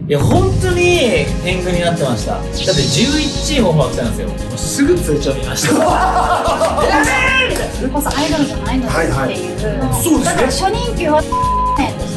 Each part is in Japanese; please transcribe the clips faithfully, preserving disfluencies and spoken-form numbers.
いや本当に天狗になってました。だってじゅういちチームオファー来たんですよ。もうすぐ通帳見ました。やべえみたいな。 それこそアイドルじゃないのっていう、はいはい、そうですね。だから初任給はねでした。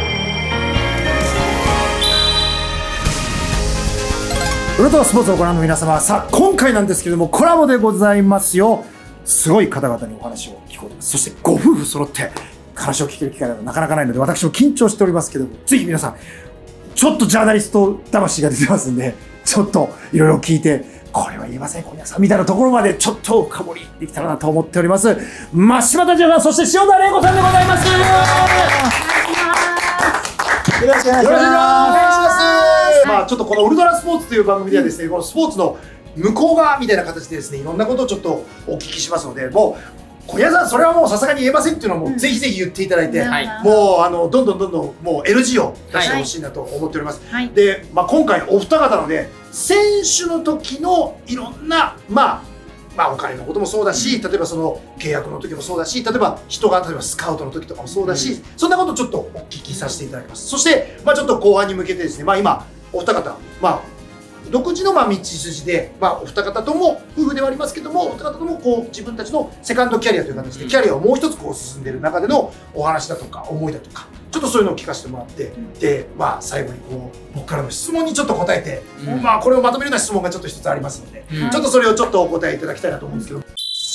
ウルトラスポーツをご覧の皆様、さあ今回なんですけれどもコラボでございますよ。すごい方々にお話を聞こうと思います。そしてご夫婦揃って話を聞ける機会がなかなかないので私も緊張しておりますけども、ぜひ皆さんちょっとジャーナリスト魂が出てますんで、ちょっといろいろ聞いて、これは言えません小宮さんみたいなところまでちょっと深掘りできたらなと思っております。真柴田純さん、そして塩田玲子さんでございます。よろしくお願いします。まあちょっとこのウルトラスポーツという番組ではですね、このスポーツの向こう側みたいな形でですね、いろんなことをちょっとお聞きしますので、もう小宮さんそれはもうさすがに言えませんっていうのをもうぜひぜひ言っていただいて、うん、もうあのどんどんどんどんもう エルジー を出してほしいなと思っております。はい、で、まあ、今回お二方ので選手の時のいろんなまあまあお金のこともそうだし、例えばその契約の時もそうだし、例えば人が例えばスカウトの時とかもそうだし、うん、そんなことをちょっとお聞きさせていただきます。そしてまあちょっと後半に向けてですね、まあ今お二方まあ独自のまあ道筋で、まあ、お二方とも夫婦ではありますけども、お二方ともこう自分たちのセカンドキャリアという形でキャリアをもう一つこう進んでいる中でのお話だとか思いだとか、ちょっとそういうのを聞かせてもらって、うん、で、まあ、最後にこう僕からの質問にちょっと答えて、うん、まあこれをまとめるような質問がちょっと一つありますので、うん、ちょっとそれをちょっとお答えいただきたいなと思うんですけど、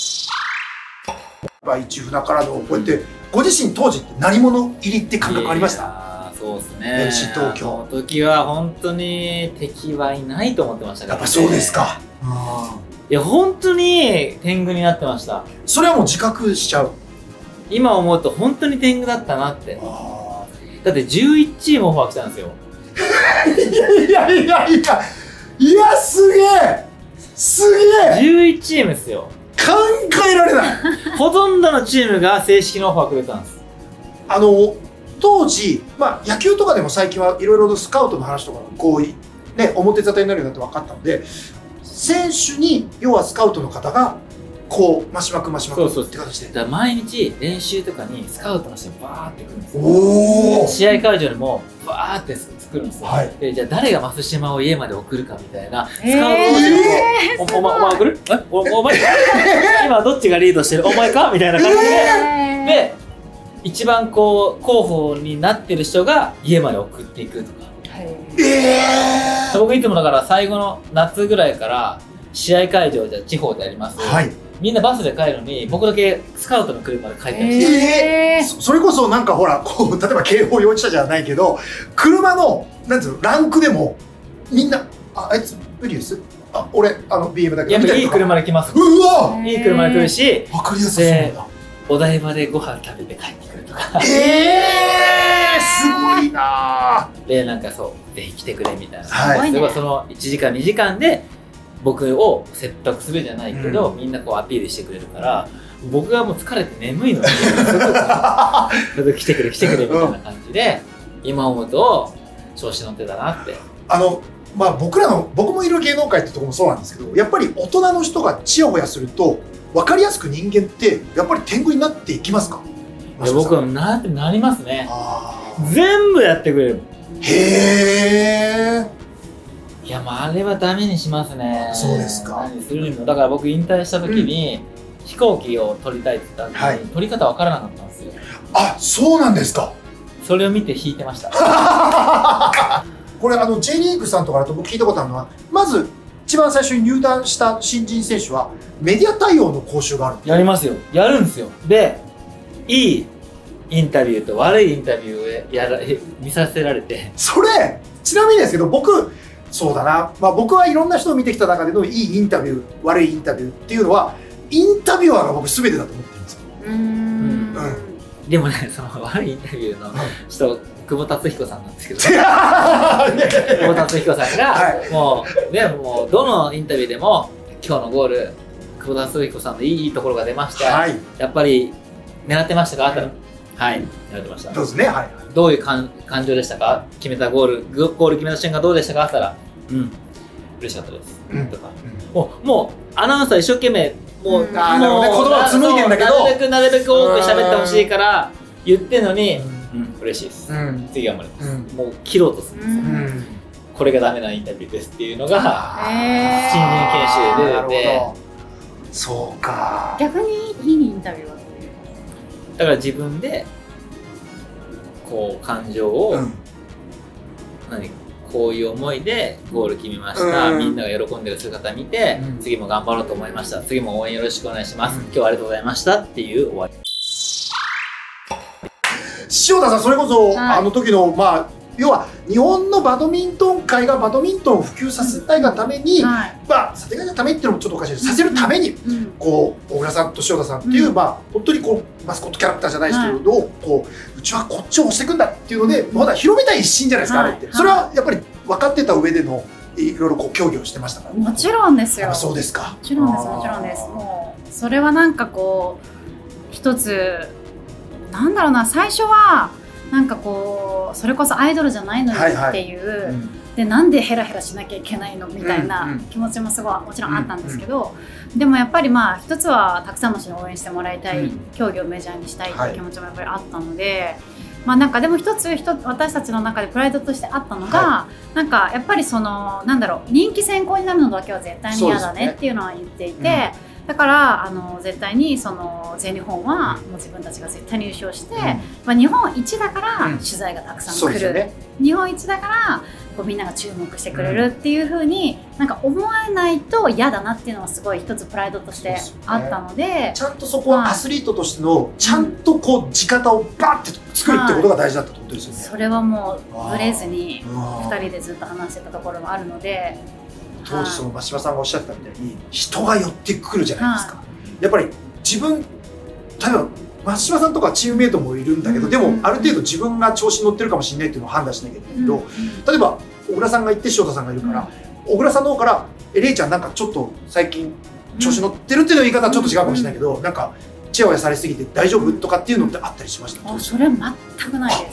まあ、市船からのこうやってご自身当時って何者入りって感覚ありました？ そうですね。 エフシー 東京。 あの時は本当に敵はいないと思ってましたから、ね。 やっぱそうですか。 いや本当に天狗になってました。 それはもう自覚しちゃう。 今思うと本当に天狗だったなって。だってじゅういちチームオファー来たんですよ。 いやいやいやいやいやすげえすげえ。 じゅういちチームですよ。 考えられない。 ほとんどのチームが正式のオファーくれたんです。 あの。当時、まあ、野球とかでも最近はいろいろスカウトの話とかこう、ね、表沙汰になるようになって分かったので、選手に要はスカウトの方がこう真島君真島君って形で、だから毎日練習とかにスカウトの人がバーって来るんですよ。お試合会場にもバーって作るんですよ。はい、でじゃあ誰が増島を家まで送るかみたいなスカウトの人を、お前お前送る？えおお前今どっちがリードしてる？お前かみたいな感じで。で一番こう候補になってる人が家まで送っていくとか。えー、僕いつもだから最後の夏ぐらいから試合会場じゃ地方であります、はい、みんなバスで帰るのに僕だけスカウトの車で帰ってました。 えー、そ, それこそなんかほらこう例えば警報用意したじゃないけど車のなんていうのランクでもみんなああいつウリウスあ俺あの ビーエム だけどやっぱいい車で来ます。 うわいい車で来るし分かりやすそうだ。 お台場でご飯食べて帰ってくるとか。 ええー、すごいなー。 でなんかそうぜひ来てくれみたいな、はい、それはそのいちじかんにじかんで僕を説得するじゃないけど、うん、みんなこうアピールしてくれるから僕がもう疲れて眠いのに来てくれ来てくれみたいな感じで、うん、今思うと調子乗ってたなって。 あのまあ僕らの僕もいる芸能界ってところもそうなんですけど、やっぱり大人の人がチヤホヤすると分かりやすく人間ってやっぱり天狗になっていきますか？ いや僕はなってなりますね。全部やってくれる。 へえ。 いやまああれはダメにしますね。 そうですか。 何するにもだから僕引退した時に、うん、飛行機を取りたいって言ったんで、はい、取り方分からなかったんですよ。 あ、そうなんですか。 それを見て引いてました。 これあの J リーグさんとかだと僕聞いたことあるのは、まず一番最初に入団した新人選手はメディア対応の講習がある。 やりますよ。やるんですよ。で、いいインタビューと悪いインタビューをやら見させられて。それちなみにですけど僕そうだな、まあ、僕はいろんな人を見てきた中でのいいインタビュー悪いインタビューっていうのはインタビュアーが僕全てだと思ってるんですよ。うん、 うん、でもねその悪いインタビューの人、うん、久保達彦さんなんですけど久保達彦さんが、はい、もうねもうどのインタビューでも今日のゴール久保達彦さんのいいところが出ました、はい、やっぱり狙ってましたか、はい、はい、狙ってました。 そうですね、はい、 どういう感情でしたか、決めたゴールゴール決めた瞬間どうでしたかって言ったらうん嬉しかったです、うん、とか、うん、もうもうアナウンサー一生懸命もう、うん、あもうね、言葉を紡いでんだけどなるべくなるべく多く喋ってほしいから言ってんのに、うん、嬉しいです、うん、次頑張ります、うん、もう切ろうとするんですよ、うん、 これがダメなインタビューですっていうのが新人研修で出てて、 そうか。 逆にいいインタビューはだから自分でこう感情を、うん、何こういう思いでゴール決めました、うん、みんなが喜んでる姿見て、うん、次も頑張ろうと思いました、次も応援よろしくお願いします、うん、今日はありがとうございましたっていう終わり。 塩田さん、それこそ、はい、あの時のまあ要は日本のバドミントン界がバドミントンを普及させたいがために、うん、はい、まあさせたいがためっていうのもちょっとおかしいです、させるために、うん、こう小倉さんと塩田さんっていう、うん、まあ本当にこうマスコットキャラクターじゃないですけど、はい、こううちはこっちを押していくんだっていうので、まだ広めたい一心じゃないですか、はい、あれって。それはやっぱり分かってた上でのいろいろこう協議をしてましたから。 もちろんですよ。 そうですか。 もちろんですもちろんです。もうそれはなんかこう一つなんだろうな、最初はなんかこうそれこそアイドルじゃないのにっていう、はいはい、うん、でなんでヘラヘラしなきゃいけないのみたいな気持ちもすごいもちろんあったんですけど、うん、でもやっぱりまあ一つはたくさんの人に応援してもらいたい、うん、競技をメジャーにしたいっていう気持ちもやっぱりあったので、はい、まあなんかでも一つ一つ私たちの中でプライドとしてあったのが、はい、なんかやっぱりそのなんだろう、人気先行になるのだけは絶対に嫌だねっていうのは言っていて。だからあの絶対にその全日本はもう自分たちが絶対に優勝して、うん、まあ、日本一だから取材がたくさん来る、うんね、日本一だからこうみんなが注目してくれるっていうふうになんか思えないと嫌だなっていうのはすごい一つプライドとしてあったので、ね、 ちゃんとそこはアスリートとしてのちゃんとこう地方をバッて作るってことが大事だったってことですよね。 それはもうブレずにふたりでずっと話してたところもあるので。 当時その増島さんがおっしゃってたみたいに人が寄ってくるじゃないですか、はい、やっぱり自分例えば増島さんとかチームメイトもいるんだけど、うん、でもある程度自分が調子に乗ってるかもしれないっていうのを判断しなきゃいけないけど、うん、例えば小倉さんがいて塩田さんがいるから、うん、小倉さんの方から「えれいちゃんなんかちょっと最近調子乗ってる」っていう言い方はちょっと違うかもしれないけど、うん、なんかチヤホヤされすぎて大丈夫とかっていうのってあったりしました？ あ、それは全くないです。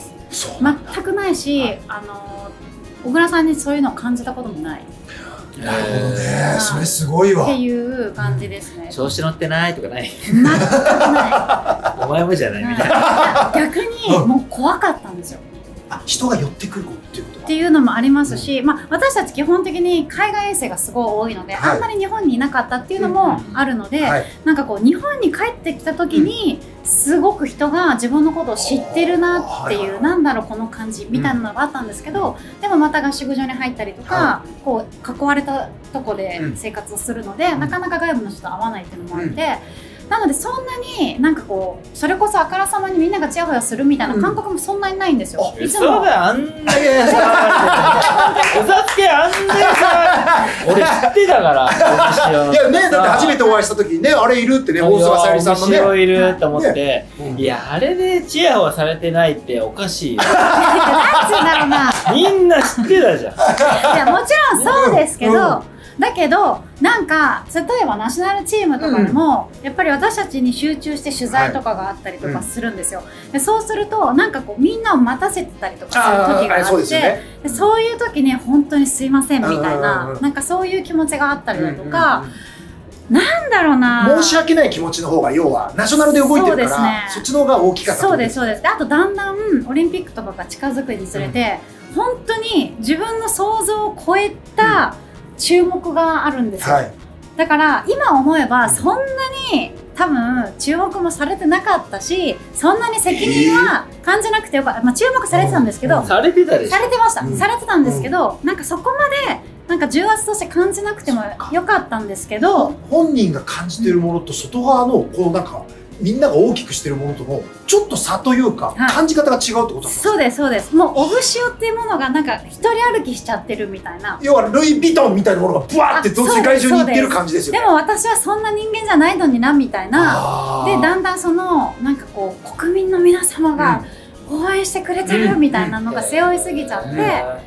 全くないし、はい、あの小倉さんにそういうのを感じたこともない。 なるほどね、それすごいわっていう感じですね。 調子乗ってないとかない？ 全くない。 お前もじゃないみたいな。 逆にもう怖かったんですよ。 あ、人が寄ってくるっていうことっていうのもありますし、まあ私たち基本的に海外遠征がすごい多いので、あんまり日本にいなかったっていうのもあるので、なんかこう日本に帰ってきた時にすごく人が自分のことを知ってるなっていう、なんだろうこの感じみたいなのがあったんですけど、でもまた合宿所に入ったりとか、こう囲われたとこで生活をするので、なかなか外部の人と会わないっていうのもあって。なのでそんなになんかこうそれこそあからさまにみんながチヤホヤするみたいな感覚もそんなにないんですよ。 いつもそうだよ、あんだけさおさつけあんだけさ俺知ってたからいやね、だって初めてお会いした時にね、あれいるってね、大須さゆりさんのね後ろいると思って、いやあれでチヤホヤされてないっておかしいよ。 なんつうんだろうな、 みんな知ってたじゃん。 いやもちろんそうですけど、だけどなんか例えばナショナルチームとかでも、うん、やっぱり私たちに集中して取材とかがあったりとかするんですよ、はい、うん、でそうするとなんかこうみんなを待たせてたりとかする時があって、そうですよね、でそういう時に本当にすいませんみたいな、なんかそういう気持ちがあったりだとか、なんだろうな、 申し訳ない気持ちの方が要はナショナルで動いてるから、 そ,、ね、そっちの方が大きかったと。 そうですそうです。であとだんだんオリンピックとかが近づくにつれて、うん、本当に自分の想像を超えた、うん、注目があるんですよ、はい、だから今思えばそんなに多分注目もされてなかったし、そんなに責任は感じなくてよかった、まあ、注目されてたんですけど、 されてたでしょ、 されてました、うん、されてたんですけど、うん、なんかそこまでなんか重圧として感じなくてもよかったんですけど、 本人が感じてるものと外側のこうなんかみんなが大きくしてるものとのちょっと差というか、はい、感じ方が違うってことなんですか？ そうですそうです。もうオブ塩っていうものがなんか一人歩きしちゃってるみたいな、 要はルイ・ヴィトンみたいなものがブワーって世界中に行ってる感じですよね。 でも私はそんな人間じゃないのになみたいな、でだんだんそのなんかこう国民の皆様が応援してくれてるみたいなのが背負いすぎちゃって、うんうん、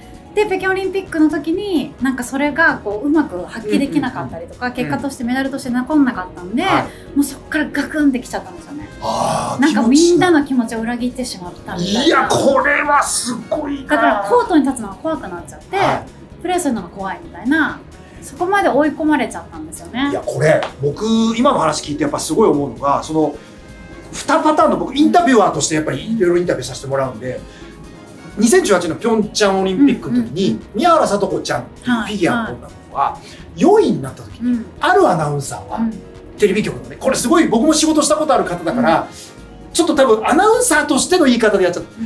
で北京オリンピックの時になんかそれがこううまく発揮できなかったりとか、結果としてメダルとして残んなかったんで、もうそこからガクンってきちゃったんですよね。なんかみんなの気持ちを裏切ってしまったみたいな。 いやこれはすごいな。 だからコートに立つのが怖くなっちゃって、はい、プレーするのが怖いみたいな、そこまで追い込まれちゃったんですよね。 いやこれ僕今の話聞いてやっぱすごい思うのが、そのにパターンの僕インタビュアーとしてやっぱりいろいろインタビューさせてもらうんで、 にせんじゅうはちねんのピョンチャンオリンピックの時に宮原聡子ちゃんっていうフィギュアの女の子がよんいになった時に、あるアナウンサーはテレビ局のね、これすごい僕も仕事したことある方だから、ちょっと多分アナウンサーとしての言い方でやっちゃった、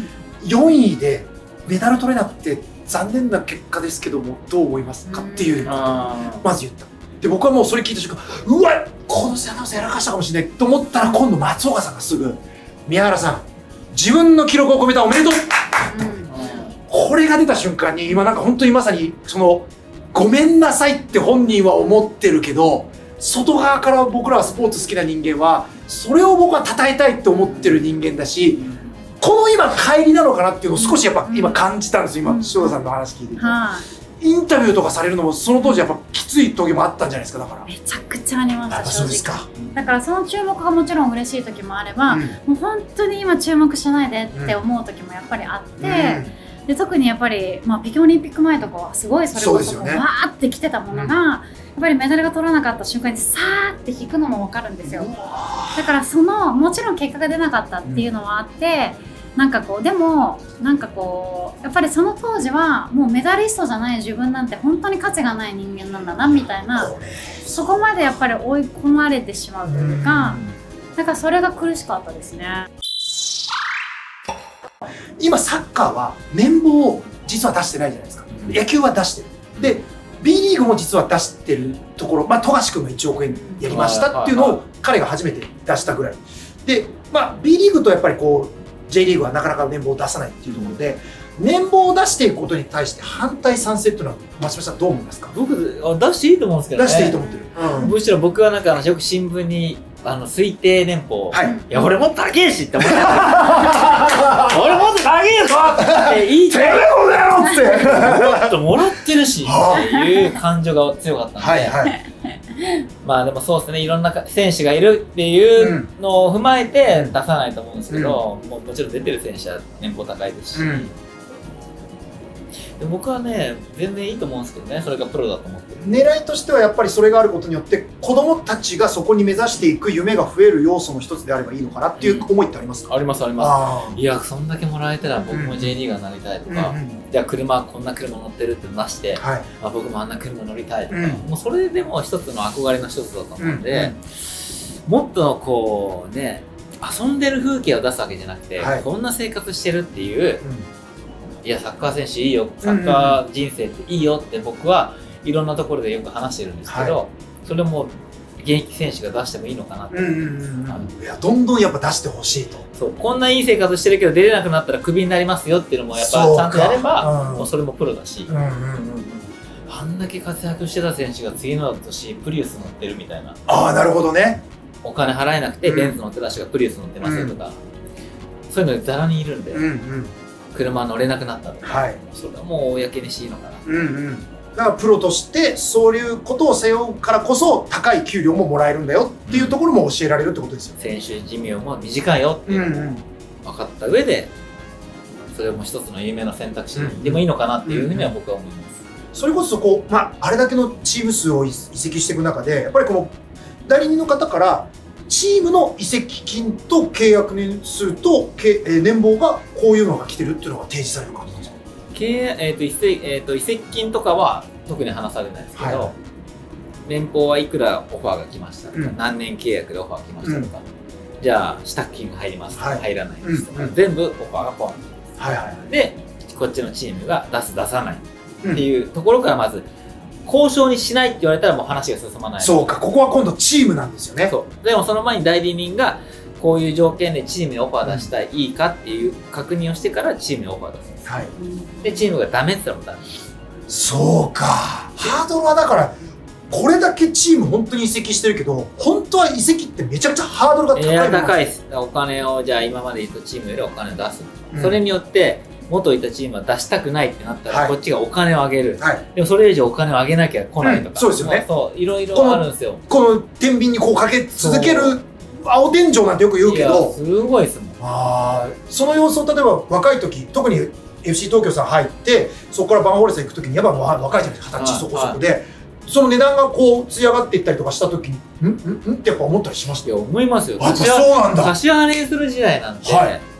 よんいでメダル取れなくて残念な結果ですけどもどう思いますかっていうまず言った。で僕はもうそれ聞いた瞬間、うわこのアナウンサーやらかしたかもしれないと思ったら、今度松岡さんがすぐ「宮原さん自分の記録を込めたおめでとう」これが出た瞬間に、今なんか本当にまさにそのごめんなさいって本人は思ってるけど、外側から僕らはスポーツ好きな人間はそれを僕は称えたいって思ってる人間だし、この今乖離なのかなっていうのを少しやっぱ今感じたんですよ、今塩田さんの話聞いてて。インタビューとかされるのもその当時やっぱきつい時もあったんじゃないですか。だからめちゃくちゃありました。 そうですか。 だからその注目がもちろん嬉しい時もあれば、うん、もう本当に今注目しないでって思う時もやっぱりあって、うん、で特にやっぱり、まあ、北京オリンピック前とかはすごいそれこそわーってきてたものが、やっぱりメダルが取らなかった瞬間にさーって引くのも分かるんですよ。だからそのもちろん結果が出なかったっていうのはあって、うん、なんかこうでもなんかこうやっぱりその当時はもうメダリストじゃない自分なんて本当に価値がない人間なんだなみたいな、そこまでやっぱり追い込まれてしまうというか、だからそれが苦しかったですね。 今サッカーは年俸を実は出してないじゃないですか。野球は出してる。で B リーグも実は出してるところ、まあ富樫君がいちおくえんやりましたっていうのを彼が初めて出したぐらいで、まあ B リーグとやっぱりこうJ リーグはなかなか年俸を出さないっていうところで、年俸を出していくことに対して反対賛成っていうのは松島さんどう思いますか？ 僕出していいと思うんですけどね。 出していいと思ってる、 うん、むしろ僕はなんかよく新聞にあの推定年俸、はい、いや俺もっと高えしって思って俺もっと高えぞって言いたいもっともらってるしっていう感情が強かったんで、はいはい、まあでもそうですね、いろんな選手がいるっていうのを踏まえて出さないと思うんですけど、うん、もうもちろん出てる選手は年俸高いですし、うん、で僕はね全然いいと思うんですけどね、それがプロだと思ってる。 狙いとしてはやっぱりそれがあることによって子どもたちがそこに目指していく夢が増える要素の一つであればいいのかなっていう思いってありますか？ うん、ありますあります。いやそんだけもらえたら僕も J リーガーになりたいとか、うんうん、じゃあ車こんな車乗ってるって出して、はい、あ僕もあんな車乗りたいとか、うん、もうそれでも一つの憧れの一つだと思うんで、うんうん、もっとこうね遊んでる風景を出すわけじゃなくて、はい、こんな生活してるっていう、うん、いやサッカー選手いいよ、サッカー人生っていいよって僕はいろんなところでよく話してるんですけど、はい、それも現役選手が出してもいいのかなって。 いやどんどんやっぱ出してほしいと。 そうこんないい生活してるけど出れなくなったらクビになりますよっていうのもやっぱちゃんとやれば、うん、もうそれもプロだし、あんだけ活躍してた選手が次の年プリウス乗ってるみたいな。 ああなるほどね。 お金払えなくてベンツ乗ってた人がプリウス乗ってますよとか、うん、そういうのざらにいるんで、うんうん、車乗れなくなったとか、はい、それはもう公にしていいのかな。うんうんだからプロとしてそういうことを背負うからこそ高い給料ももらえるんだよっていうところも教えられるってことですよね。 選手寿命も短いよっていうのを分かった上で、それも一つの有名な選択肢でもいいのかなっていうふうには僕は思います。 それこそこう、まあ、あれだけのチーム数を移籍していく中でやっぱりこの代理人の方からチームの移籍金と契約年数と年俸がこういうのが来てるっていうのが提示される感じなんですか？ えーと移籍えーと移籍金とかは特に話されないですけど、はい、年俸はいくらオファーが来ましたとか、うん、何年契約でオファーが来ましたとか、うん、じゃあ支度金が入りますとか、はい、入らないですとか、うん、全部オファーがポン、はいはい、でこっちのチームが出す出さないっていうところからまず交渉にしないって言われたらもう話が進まない。 そうか、ここは今度チームなんですよね。 そうでもその前に代理人がこういう条件でチームにオファー出したい、うん、いいかっていう確認をしてからチームにオファー出すんです、はい、でチームがダメって言ったらもうダメ。 そうか、ハードルはだからこれだけチーム本当に移籍してるけど本当は移籍ってめちゃくちゃハードルが高い。いや高いです。お金をじゃあ今までいたチームよりお金を出す、うん、それによって元いたチームは出したくないってなったら、はい、こっちがお金をあげる、はい、でもそれ以上お金をあげなきゃ来ないとか、うん、そうですよね。そういろいろあるんですよ。 この天秤にこうかけ続ける青天井なんてよく言うけど、 すごいですもん。 あその様子を例えば若い時特に エフシー 東京さん入ってそこからバンフォレスタ行く時にやっぱ若いじゃないですか、二十歳そこそこで、はい、その値段がこうつやがっていったりとかした時にんんんってやっぱ思ったりしましたよ。 思いますよ。 あそうなんだ。 柏レーする時代なんで、はい、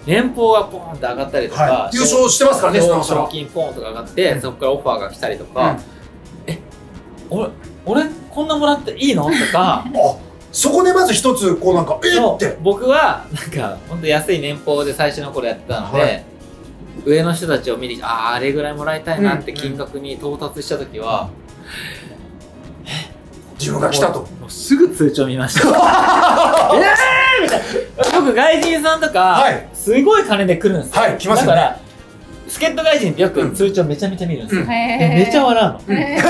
年俸がポーンって上がったりとか、 はい、優勝してますからね、 賞金ポーンとか上がって、うん、そこからオファーが来たりとか、うん、え俺俺こんなもらっていいのとかあそこでまず一つこうなんかえっって僕はなんか本当安い年俸で最初の頃やってたので、はい、上の人たちを見にあああれぐらいもらいたいなって金額に到達した時は、 うん、え自分が来たともうすぐ通帳見ましたえーみたいな僕外人さんとか、はい、すごい金で来るんですよ、 はい、来ますよね。 だから助っ人外人ってよく通帳めちゃめちゃ見るんですよ、うん、めっちゃ笑うの、うん、えー、えー、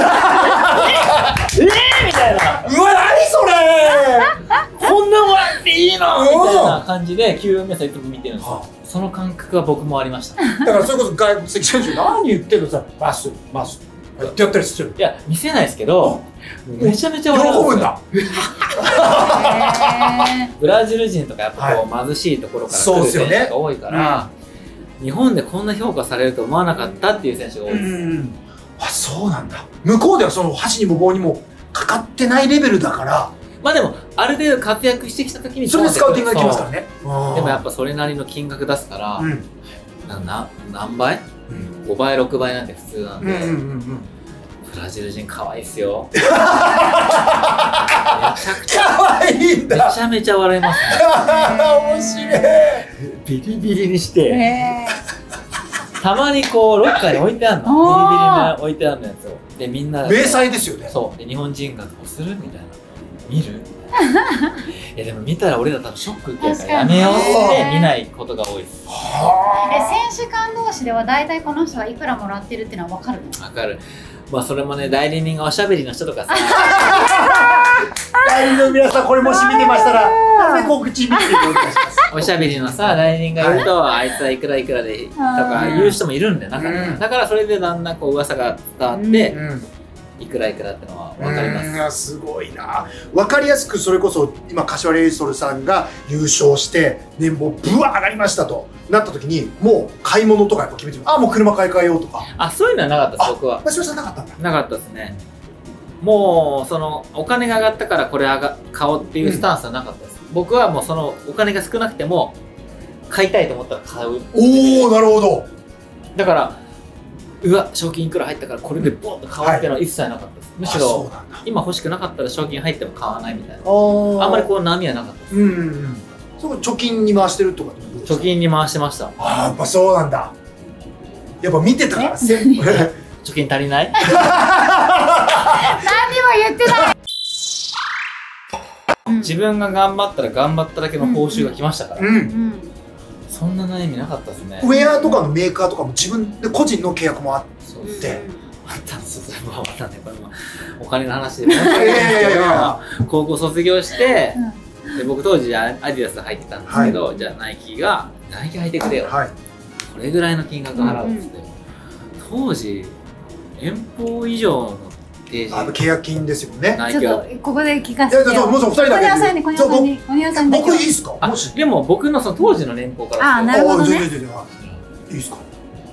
みたいなうわ何それこんなもらっていいのみたいな感じで給与明細いつも見てるんですよ。その感覚は僕もありました。 だからそれこそ外国籍選手何言ってるのさマスマスってやったりする。 いや見せないですけどめちゃめちゃ笑うんですよ。ブラジル人とかやっぱこう貧しいところから来る選手が多いから、日本でこんな評価されると思わなかったっていう選手が多いです。うん、 あそうなんだ。向こうではその箸にも棒にもかかってないレベルだから。 まあでもある程度活躍してきた時にそれでスカウティングができますからね。 でもやっぱそれなりの金額出すから、うん、なな何倍、うん、ごばいろくばいなんて普通なんで、ブラジル人可愛いっすよめちゃくちゃ可愛いんだ。 めちゃめちゃ笑いますね面白い。 ビリビリにしてたまにこうロッカーに置いてあるのビリビリに置いてあるのやつをでみんな迷彩ですよね。 そうで日本人がどうするみたいな見るいやでも見たら俺ら多分ショック受けるからやめようって見ないことが多いです。 え選手間同士では大体この人はいくらもらってるっていうのは分かるの？ 分かる。まあそれもね代理人がおしゃべりの人とかさ代理人の皆さんこれもし見てましたらなぜ告知見てお願いします。 おしゃべりのさ代理人がいると、はい、あいつはいくらいくらでとか言う人もいるんだよ中には、うん、だからそれでだんだんこう噂が伝わって、うんうんいくらいくらってのは分かります。 すごいな。分かりやすくそれこそ今柏レイソルさんが優勝して年俸ブワー上がりましたとなった時にもう買い物とかやっぱ決めてる。あもう車買い替えようとか。 あそういうのはなかったです僕は。 柏さんなかったんだ。 なかったですね。もうそのお金が上がったからこれあが買おうっていうスタンスはなかったです、うん、僕はもうそのお金が少なくても買いたいと思ったら買う。 おおなるほど。 だからうわ賞金いくら入ったからこれでボンと買うっていうのは一切なかったです、はい、むしろ今欲しくなかったら賞金入っても買わないみたいなあんまりこう波はなかったです。うんうんうん。 そこ貯金に回してるとか貯金に回してました。 ああやっぱそうなんだ。やっぱ見てたから貯金足りない何にも言ってない自分が頑張ったら頑張っただけの報酬が来ましたから、うんうん、そんな悩みなかったですね。 ウェアとかのメーカーとかも自分で個人の契約もあって、 あったんですよ。それもまたねこれもお金の話で申し訳ないんですけど、高校卒業して、うん、で僕当時アディダス入ってたんですけど、はい、じゃあナイキがナイキ履いてくれよ、はい、これぐらいの金額払うんですって、うん、当時年俸以上の提示。 あの契約金ですよね。 ちょっとここで聞かせてよ。 いやもう二人だけで。 小宮さんに小宮さんに僕いいですか。 もしでも僕のその当時の年俸からあなるほどね。 いいですか。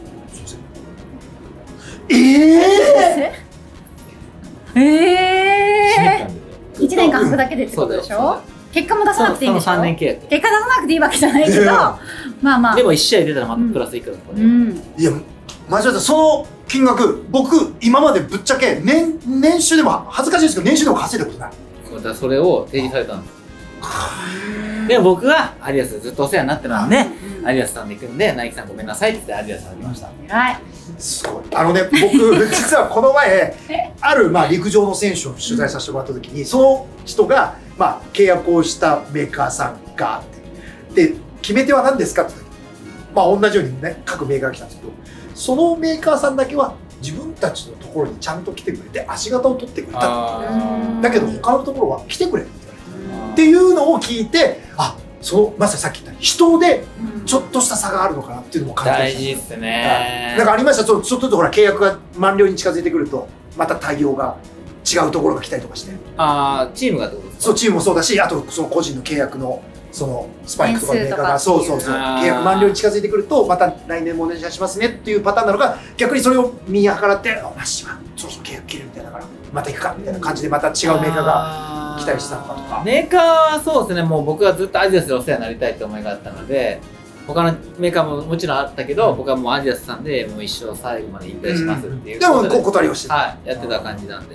ええええ一年間履くだけでってことでしょ。結果も出さなくていいんでしょ。 さんねん契約。 結果出さなくていいわけじゃないけど、まあまあ。 でも一試合出たらまたプラスいくらとかね。 いや間違えた。その金額僕今までぶっちゃけ 年, 年収でも恥ずかしいですけど年収でも稼いだことない。 そうだそれを提示されたんです。でも僕はアディダスでずっとお世話になってたんで、アディダスさんで行くんでナイキさんごめんなさいって言ってアディダスさんに来ました。 はい。 すごい。あのね僕実はこの前あるまあ陸上の選手を取材させてもらった時にその人がまあ契約をしたメーカーさんがあってで決め手は何ですかって言った時まあ同じようにね各メーカーが来たんですけどそのメーカーさんだけは自分たちのところにちゃんと来てくれて足型を取ってくれただけど他のところは来てくれって言われてっていうのを聞いてあそのまさにさっき言った人でちょっとした差があるのかなっていうのも感じました。 大事ですね。 なんかありました。ちょっとちょっとほら契約が満了に近づいてくるとまた対応が違うところが来たりとかして。 ああチームがってことですか。 そうチームもそうだしあとその個人の契約のそのスパイクとかのメーカーがそうそうそう契約満了に近づいてくるとまた来年もお願いしますねっていうパターンなのが逆にそれを見計らって「マッシはそろそろ契約切れるみたいだからまた行くか」みたいな感じでまた違うメーカーが来たりしたのかとか。 メーカーはそうですねもう僕はずっとアディダスでお世話になりたいって思いがあったので他のメーカーももちろんあったけど、僕はもうアディダスさんでもう一生最後まで引退しますっていうことで、 でも断りをして、 はい、やってた感じなんで。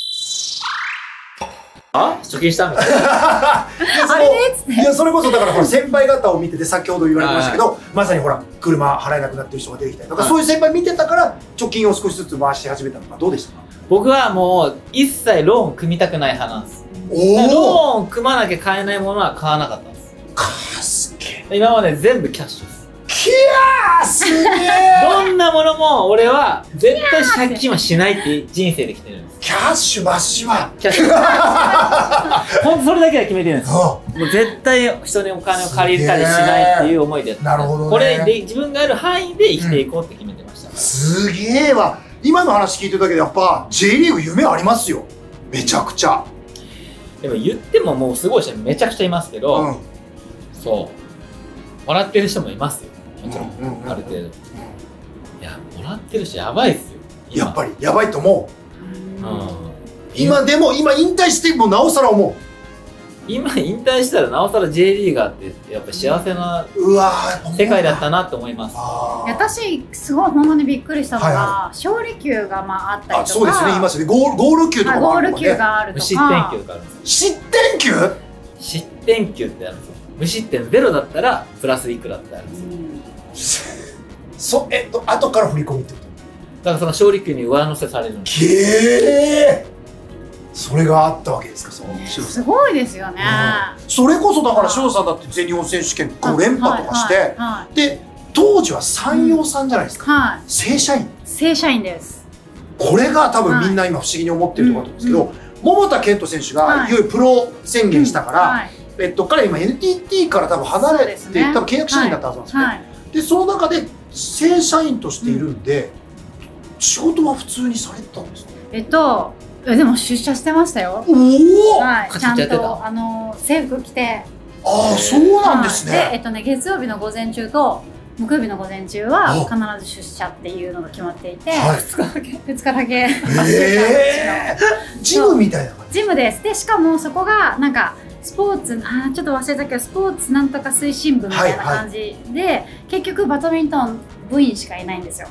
あ、貯金したみたいな。あれねっつって。 いや、それこそだからほら先輩方を見てて、先ほど言われてましたけど、まさにほら車払えなくなってる人が出てきたりとか、そういう先輩見てたから貯金を少しずつ回し始めたのか、どうでしたか？ 僕はもう一切ローン組みたくない派なんです。ローン組まなきゃ買えないものは買わなかったんです。 かーすげえ。 今まで全部キャッシュです。 キャーすげえ。 どんなものも俺は絶対借金はしないって人生で来てるんです。 キャッシュマシはキャッシュほんとそれだけは決めてるんです。もう絶対人にお金を借りたりしないっていう思いでやって、 なるほどね、 これで自分がある範囲で生きていこうって決めてましたから、うん、 すげえわ。今の話聞いてるだけでやっぱ J リーグ夢ありますよ、めちゃくちゃ。 でも言ってももうすごい人めちゃくちゃいますけど、うん、そうもらってる人もいますよ、もちろん、うんうん、ある程度、うん、いやもらってるしやばいっすよやっぱりやばいと思う、うん、今でも今引退してもなおさら思う。 今引退したらなおさら J リーガーってやっぱ幸せな世界だったなと思います。 私すごい本当にびっくりしたのが、はいはい、勝利球がまああったりとか、あ、 そうですね、言いますね、ゴールゴール球とかもあるもんね。 ゴール球があるとか、 無失点球とかあるんです。 失点球？ 失点球ってあるんですよ。無失点ゼロだったらプラスいくらってあるんですよ。 そえっと後から振り込みってこと？ だからその勝利球に上乗せされるんです。 けー。それがあったわけですか、そのすごいですよね、 うん、それこそだから塩さんだって全日本選手権ご連覇とかして、で当時は山陽さんじゃないですか、うんはい、正社員正社員です。 これが多分みんな今不思議に思ってるところだと思うんですけど、はい、桃田賢斗選手がいよいよプロ宣言したから、はい、えっと彼今 エヌティーティー から多分離れて、ね、多分契約社員だったはずなんですね、はい、でその中で正社員としているんで、うん、仕事は普通にされてたんですか？ えっとでも出社してましたよ。 おお、 はい、ちゃんとあの制服着て。 ああ、そうなんですね。 で、えっとね、月曜日の午前中と木曜日の午前中は必ず出社っていうのが決まっていて、 ふつかだけふつかだけ。ええジムみたいな感じ？ ジムです。でしかもそこがなんかスポーツ、あ、ちょっと忘れたけどスポーツなんとか推進部みたいな感じで、はいはい、結局バドミントン部員しかいないんですよ。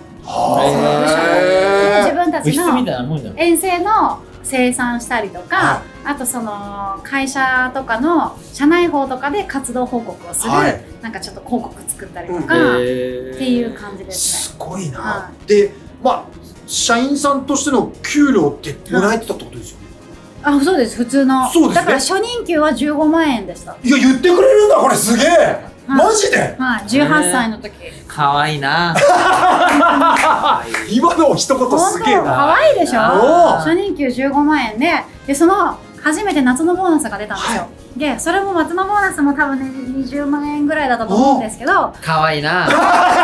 自分たちの遠征の生産したりとか、はい、あとその会社とかの社内報とかで活動報告をする、はい、なんかちょっと広告作ったりとか、うん、っていう感じですね。 すごいな、はい、でまあ社員さんとしての給料ってもらえてたってことですよね、 はい、あ、そうです、普通の。そうですね、だから初任給はじゅうごまんえんでした。 いや、言ってくれるんだ、これすげえ、マジで？ はい、じゅうはっさいの時。 可愛いな。 今の一言すげえな。 可愛いでしょ。初任給じゅうごまんえんで、でその初めて夏のボーナスが出たんですよ。はい、でそれも夏のボーナスも多分ねにじゅうまんえんぐらいだったと思うんですけど。 可愛いな。で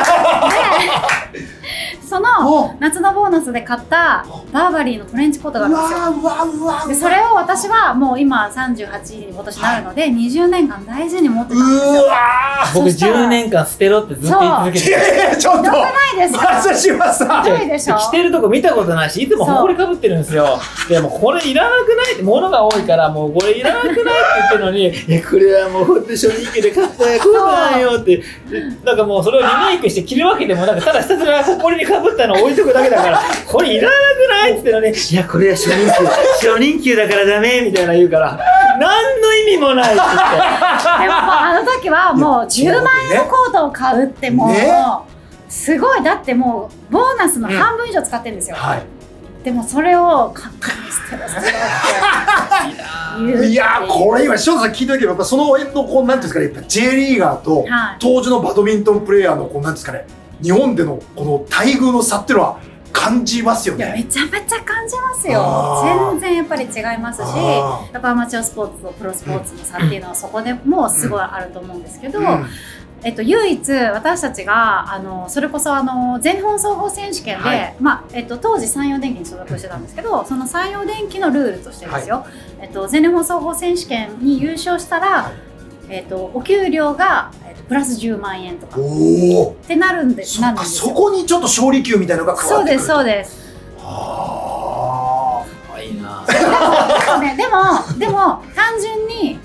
その夏のボーナスで買ったバーバリーのトレンチコートがあるんですよ。でそれを私はもう今さんじゅうはちに今年なるので、はい、にじゅうねんかん大事に持ってたんですよ。 僕じゅうねんかん捨てろってずっと言い続けてる。 ちょっとよくないですか？ 松島さん、 ひどいでしょ。 着てるとこ見たことないし、いつも埃かぶってるんですよ。でもこれいらなくないって、物が多いからもうこれいらなくないって言ってるのに、いやこれはもうほんと初任給で買ったやこうなんよって、なんかもうそれをリメイクして着るわけでもなく、ただひたすら埃にかぶったのを置いとくだけだから、これいらなくないって言ってるのに、いやこれは初任給初任給だからダメみたいな言うから、何の意味もないって言って。でもあの時はもうじゅうまんえんのコートを買うってもう、ね、すごい。だってもうボーナスの半分以上使ってるんですよ、うん、はい、でもそれを勝手に捨てろ捨てろって言う。 いやこれ今翔さん聞いた時やっぱその辺のこうなんていうんですかね、やっぱ J リーガーと当時のバドミントンプレーヤーのこうなんですかね、日本でのこの待遇の差っていうのは感じますよね。 めちゃめちゃ感じますよ。全然やっぱり違いますし、やっぱアマチュアスポーツとプロスポーツの差っていうのはそこでもすごいあると思うんですけど、うんうん、えっと、唯一私たちがあのそれこそあの全日本総合選手権で、はい、まあえっと、当時山陽電機に所属してたんですけど、その山陽電機のルールとしてですよ、はい、えっと、全日本総合選手権に優勝したら、はい、えっと、お給料が、えっと、プラスじゅうまんえんとかってなるんで、なんですよ。 そこにちょっと勝利給みたいなのが加わってくる。 そうですそうです。 はあ、 いいな。 でもね、でもでも単純に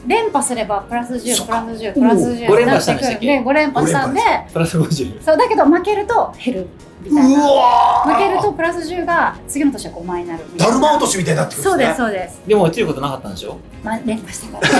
連覇すればプラスじゅうプラスじゅうプラスじゅうご連覇したんでしたっけ？ でご連覇したんでプラスごじゅう。 そうだけど負けると減るみたいな。負けるとプラスじゅうが次の年はごまいになるみたいな。 だるま落としみたいになってくるんですね。 そうですそうです。 でも落ちることなかったんでしょ？ まあ連覇したから。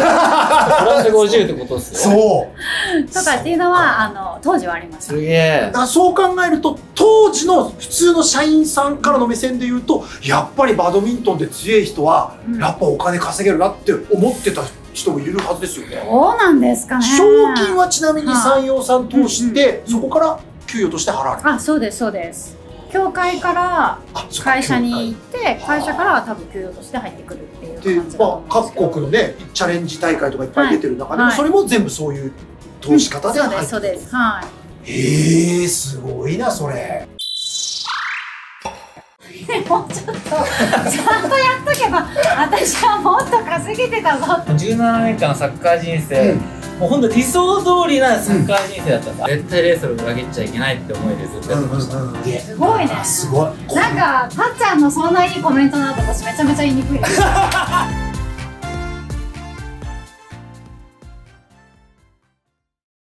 プラスごじゅうってことですよ。 そうとかっていうのはあの当時はありました。 すげえ。 そう考えると当時の普通の社員さんからの目線で言うとやっぱりバドミントンで強い人はやっぱお金稼げるなって思ってた人もいるはずですよね。 そうなんですかね。 賞金はちなみに山陽さん通してそこから給与として払われる。 あ、そうですそうです。協会から会社に行って会社からは多分給与として入ってくるっていう感じだと思うんですけど。 各国のねチャレンジ大会とかいっぱい出てる中でもそれも全部そういう投資方で入ってくる。 そうですそうです。はい。 へえ、すごいなそれ。 もうちょっとちゃんとやっとけば私はもっと稼げてたぞ。 じゅうななねんかんのサッカー人生、うん、もう本当理想通りなサッカー人生だったんです、うん、絶対レースを裏切っちゃいけないって思いでずっとやってました。 すごいね。 すごい。 なんかたっちゃんのそんないいコメントなと私めちゃめちゃ言いにくいです。